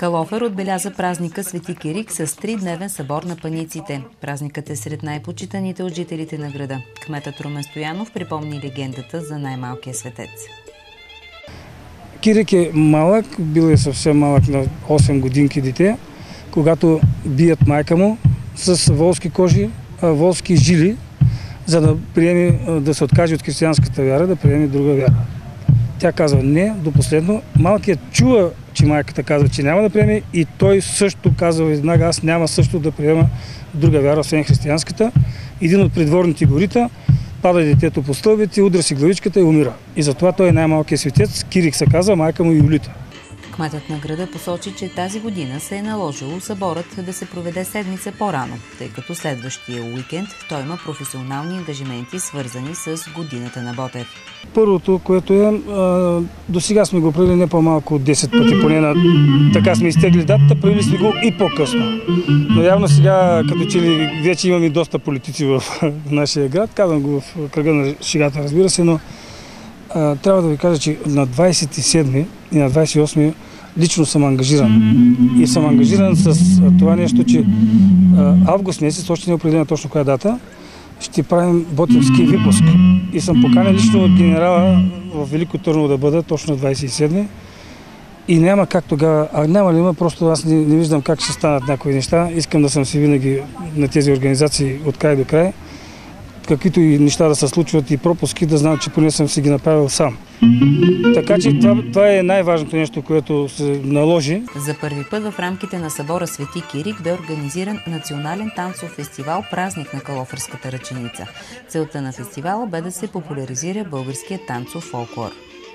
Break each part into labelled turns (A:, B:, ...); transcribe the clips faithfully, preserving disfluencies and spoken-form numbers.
A: Калофер отбеляза празника Свети Кирик с тридневен събор на паниците. Празникът е сред най-почитаните от жителите на града. Кметът Румен Стоянов припомни легендата за най-малкия светец.
B: Кирик е малък, бил е съвсем малък на осем годинки дете, когато бият майка му с волски кожи, волски жили, за да приеме, да се откаже от християнската вяра, да приеме друга вяра. Тя казва не до последно. Малкият чува, че майката казва, че няма да приеме, и той също казва веднага: аз няма също да приема друга вяра, освен християнската. Един от придворните го рита, пада детето по стълбите, удря си главичката и умира. И затова той е най-малкият светец. Кирик се казва, майка му Юлита.
A: Кметът на града посочи, че тази година се е наложило съборът да се проведе седмица по-рано, тъй като следващия уикенд той има професионални ангажименти, свързани с годината на Ботев.
B: Първото, което е, до сега сме го правили не по-малко от десет пъти, поне на, така сме изтегли датата, правили сме го и по-късно. Но явно сега, като че ли вече имаме доста политици в нашия град, казвам го в кръга на шегата, разбира се, но а, трябва да ви кажа, че на двадесет и седми и на двадесет и осми лично съм ангажиран. И съм ангажиран с това нещо, че а, август месец, още не е определена точно коя дата, ще правим ботевски випуск. И съм поканен лично от генерала в Велико Търново да бъда точно на двадесет и седми. И няма как тогава, а няма ли има, просто аз не, не виждам как ще станат някои неща. Искам да съм си винаги на тези организации от край до край. Каквито и неща да се случват и пропуски, да знам, че поне съм си ги направил сам. Така че това, това е най-важното нещо, което се наложи.
A: За първи път в рамките на събора Свети Кирик бе организиран национален танцов фестивал "Празник на Калоферската ръченица". Целта на фестивала бе да се популяризира българският танцов фолклор.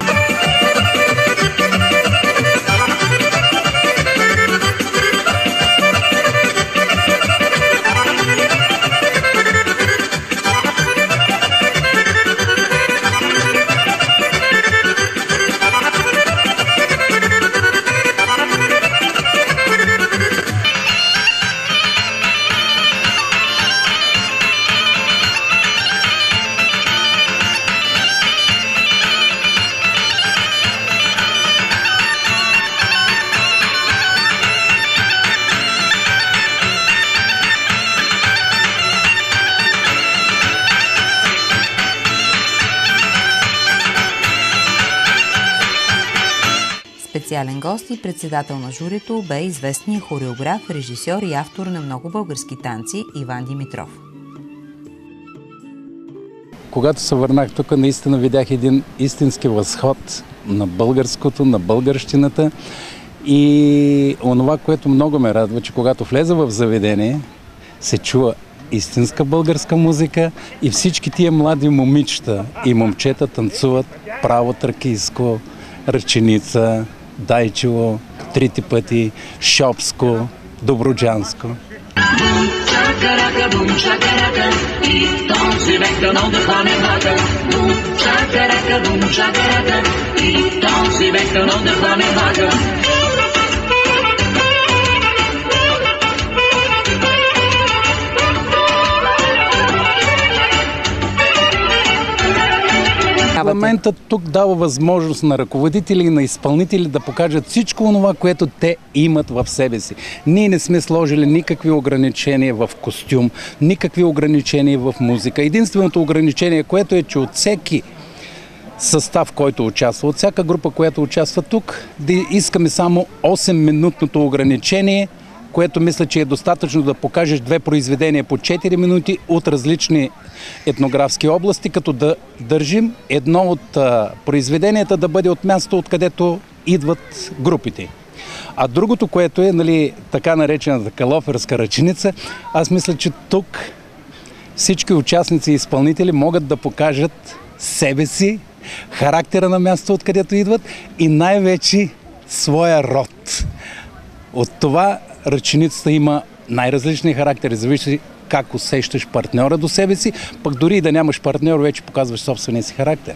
A: Специален гост и председател на журито бе известният хореограф, режисьор и автор на много български танци Иван Димитров.
C: Когато се върнах тук, наистина видях един истински възход на българското, на българщината, и онова, което много ме радва, че когато влеза в заведение, се чува истинска българска музика и всички тия млади момичета и момчета танцуват право тракийско, ръченица, дайчево, трите пъти, шопско, добруджанско. И този век дано да хване вака. Бум, чакарака, бум, чакарака. И този век дано да хване вака. Парламентът тук дава възможност на ръководители и на изпълнители да покажат всичко това, което те имат в себе си. Ние не сме сложили никакви ограничения в костюм, никакви ограничения в музика. Единственото ограничение, което е, че от всеки състав, който участва, от всяка група, която участва тук, да искаме само осем-минутното ограничение, което мисля, че е достатъчно да покажеш две произведения по четири минути от различни етнографски области, като да държим едно от а, произведенията да бъде от място, откъдето идват групите. А другото, което е, нали, така наречената калоферска ръченица, аз мисля, че тук всички участници и изпълнители могат да покажат себе си, характера на място, откъдето идват, и най-вече своя род. От това ръченицата има най-различни характери, зависи как усещаш партньора до себе си, пък дори и да нямаш партньор, вече показваш собствения си характер.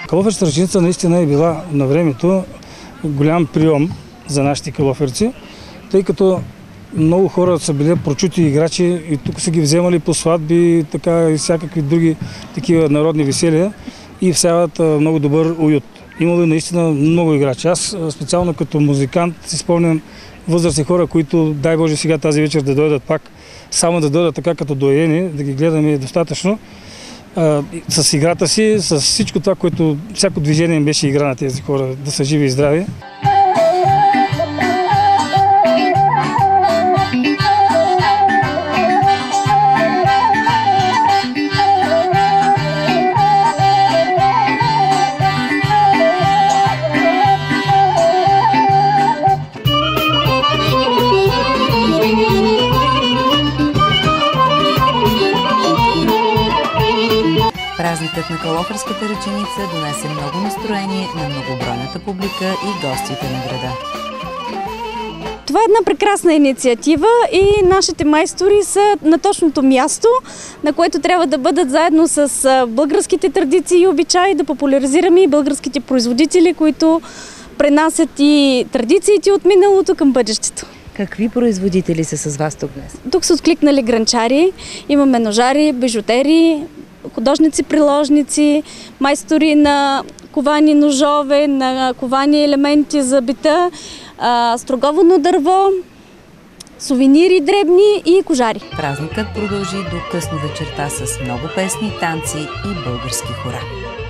B: Калоферската ръченица наистина е била на времето голям прием за нашите калоферци, тъй като много хора са били прочути играчи и тук са ги вземали по сватби, така и всякакви други такива народни веселия и всяват много добър уют. Имало наистина много играчи. Аз специално като музикант си спомням възрастни хора, които, дай Боже, сега тази вечер да дойдат пак, само да дойдат така като доени, да ги гледаме достатъчно. А, с играта си, с всичко това, което всяко движение им беше игра на тези хора, да са живи и здрави.
A: Празникът на Калоферската ръченица донесе много настроение на многобройната публика и гостите на града.
D: Това е една прекрасна инициатива и нашите майстори са на точното място, на което трябва да бъдат заедно с българските традиции и обичаи, да популяризираме и българските производители, които пренасят и традициите от миналото към бъдещето.
A: Какви производители са с вас тук днес?
D: Тук са откликнали гранчари, имаме ножари, бижутери, художници-приложници, майстори на ковани ножове, на ковани елементи за бита, строговано дърво, сувенири дребни и кожари.
A: Празникът продължи до късно вечерта с много песни, танци и български хора.